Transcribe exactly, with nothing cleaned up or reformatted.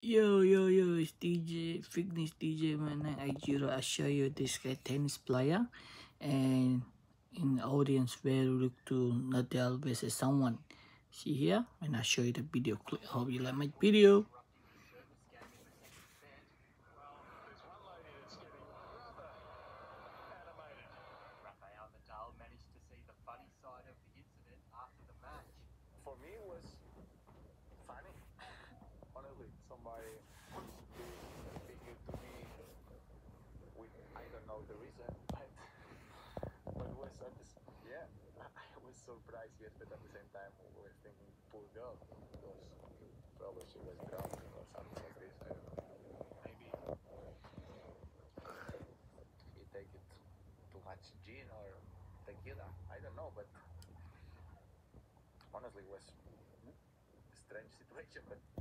Yo, yo, yo, it's D J, Fitness D J one nine eight zero. I show you this guy tennis player, and in the audience where we look to Nadal versus someone. See here, and I show you the video clip. Hope you like my video. Rafael Nadal managed to see the funny side of the incident after the match. For me, it was funny. Honestly, somebody being figure to me with I don't know the reason, but but it was at this, yeah, I was surprised, yes, but at the same time we were thinking, poor girl, because probably she was drunk or something like this. I don't know. Maybe he take it too much gin or tequila. I don't know, but honestly, it was a strange situation, but